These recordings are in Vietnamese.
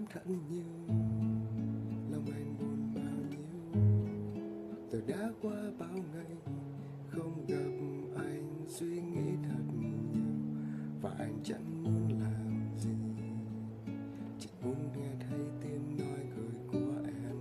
thật nhiều, lòng anh buồn bao nhiêu. Rồi đã qua bao ngày không gặp anh, suy nghĩ thật nhiều và anh chẳng muốn làm gì, chỉ muốn nghe thấy tiếng nói cười của em.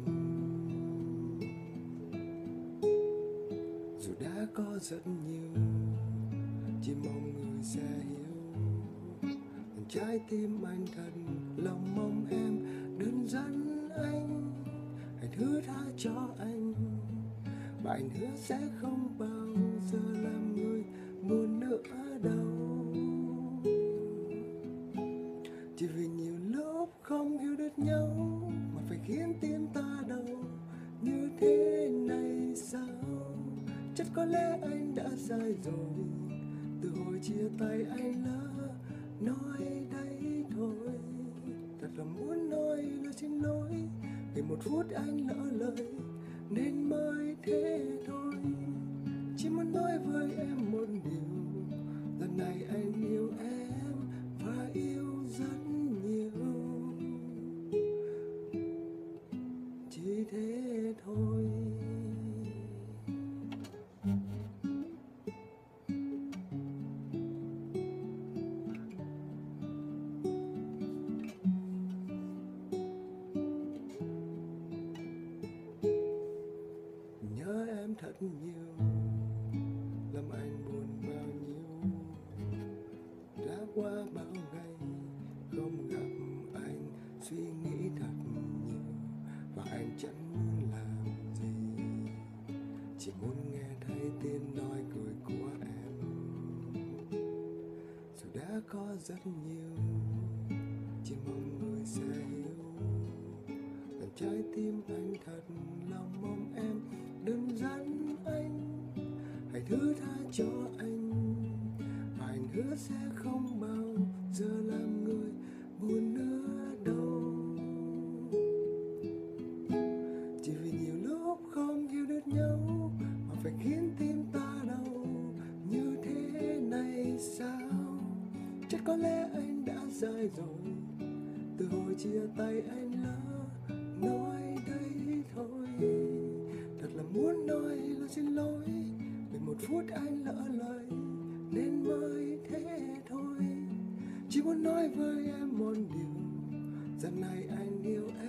Dù đã có rất nhiều, chỉ mong người sẽ hiểu. Trái tim anh thật lòng mong em, đơn giản anh hãy thứ tha cho anh, và anh hứa sẽ không bao giờ làm người buồn nữa đâu. Chỉ vì nhiều lúc không hiểu được nhau mà phải khiến tim ta đau như thế này sao? Chắc có lẽ anh đã sai rồi, từ hồi chia tay anh lỡ nói đấy thôi. Thật là muốn nói lời xin lỗi, vì một phút anh lỡ lời nên mới thế thôi. Chỉ muốn nói với em một điều, lần này anh yêu em và yêu rất nhiều, chỉ thế thôi. Nhớ em thật nhiều, làm anh buồn bao nhiêu. Đã qua bao ngày không gặp anh, suy nghĩ thật nhiều và anh chẳng muốn làm gì, chỉ muốn nghe thấy tiếng nói cười của em. Dù đã có rất nhiều, chỉ mong người sẽ hiểu. Lần trái tim anh thật lòng mong em, đơn giản anh hãy thứ tha cho anh, và anh hứa sẽ không bao giờ làm người buồn nữa đâu. Chỉ vì nhiều lúc không hiểu được nhau mà phải khiến tim ta đau như thế này sao? Chắc có lẽ anh đã sai rồi, từ hồi chia tay anh lỡ nói đấy thôi. Thật là muốn nói lời xin lỗi, vì một phút anh lỡ lời nên mới thế thôi. Chỉ muốn nói với em một điều, rằng này anh yêu em